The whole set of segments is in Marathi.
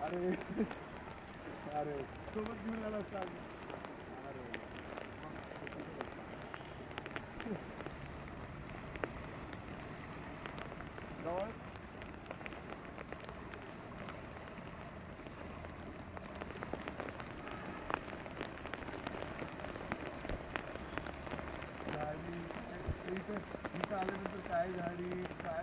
अरे अरे सोबत घेऊन आला असता. अरे जवळ गाडी इथं आल्यानंतर काय गाडी काय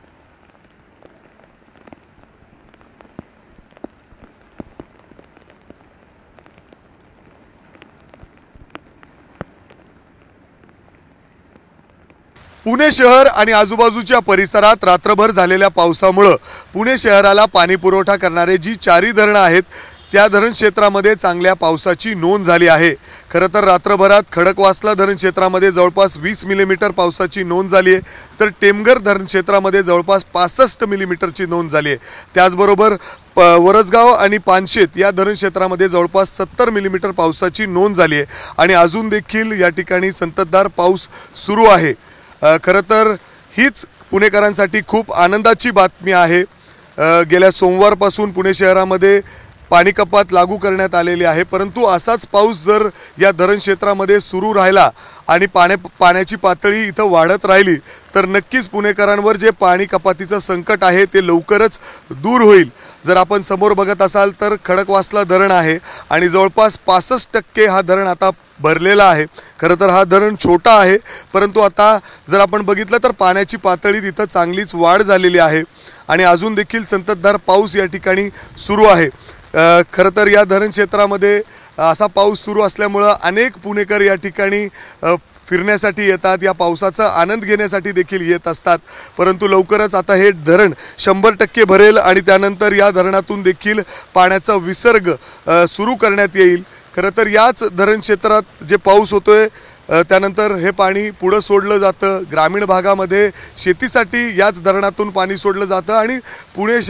पुणे शहर आणि आजूबाजूच्या परिसरात रात्रभर झालेल्या पावसामुळे पुणे शहराला पाणी पुरवठा करणारे जी चारी धरणं आहेत त्या धरण क्षेत्रामध्ये चांगल्या पावसाची नोंद झाली आहे। खरं तर रात्रभरात खडकवासला धरण क्षेत्रामध्ये जवळपास 20 मिलीमीटर पावसाची नोंद झाली आहे, तर टेमघर धरण क्षेत्रामध्ये जवळपास 65 मिलीमीटरची नोंद झाली आहे। त्याचबरोबर वरसगाव आणि पानशेत या धरण क्षेत्रामध्ये जवळपास 70 मिलीमीटर पावसाची नोंद झाली आहे आणि अजून देखील या ठिकाणी संततधार पाऊस सुरू आहे। खरं तर हीच पुणेकरांसाठी खूप आनंदाची बातमी आहे। गेल्या सोमवारपासून पुणे शहरामध्ये पाणी कपात लागू करण्यात आलेली आहे, परंतु असाच पाऊस जर या धरण क्षेत्रामध्ये सुरू राहिला आणि पाण्याची पातळी इथं वाढत राहिली तर नक्कीच पुणेकरांवर जे पाणी कपातीचं संकट आहे ते लवकरच दूर होईल। जर आपण समोर बघत असाल तर खडकवासला धरण आहे आणि जवळपास 65% हा धरण आता भरलेला आहे। खरं तर हा धरण छोटा आहे, परंतु आता जर आपण बघितलं तर पाण्याची पातळी तिथं चांगलीच वाढ झालेली आहे आणि अजून देखील संततधार पाऊस या ठिकाणी सुरू आहे। खरं तर या धरण क्षेत्रामध्ये असा पाऊस सुरू असल्यामुळे अनेक पुणेकर या ठिकाणी फिरण्यासाठी येतात, या पावसाचा आनंद घेण्यासाठी देखील येत असतात। परंतु लवकरच आता हे धरण 100% भरेल आणि त्यानंतर या धरणातून देखील पाण्याचा विसर्ग सुरू करण्यात येईल। खरं तर याच धरण क्षेत्रात जे पाऊस होतोय त्यानंतर हे पाणी पुढे सोडलं जातं, ग्रामीण भागामध्ये शेतीसाठी याच धरणातून पाणी सोडलं जातं आणि पुणे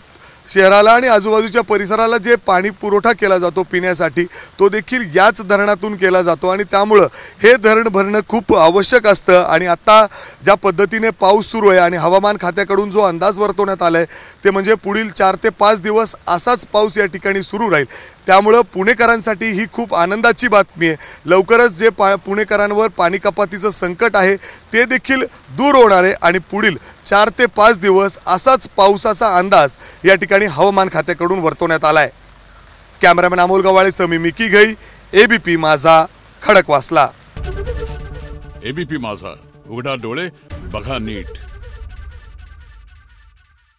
शहराला आणि आजूबाजूच्या परिसराला जे पाणी पुरवठा केला जातो पिण्यासाठी तो देखील याच धरणातून केला जातो आणि त्यामुळे हे धरण भरणं खूप आवश्यक असतं। आणि आता ज्या पद्धतीने पाऊस सुरू आहे आणि हवामान खात्याकडून जो अंदाज वर्तवण्यात आलाय ते म्हणजे पुढील 4 ते 5 दिवस असाच पाऊस या ठिकाणी सुरू राहील। त्यामुळे पुणेकरांसाठी ही खूप आनंदाची बातमी आहे। लवकरच जे पुणेकरांवर पाणी कपातीचं संकट आहे ते देखील दूर होणार आहे आणि पुढील 4 ते 5 दिवस असाच पावसाचा अंदाज या ठिकाणी हवामान खात्याकडून वर्तवण्यात आलाय। कॅमेरामॅन अमोल गवाळेसह मी मिकी घई, एबीपी माझा, खडकवासला। एबीपी माझा, उघडा डोळे बघा नीट।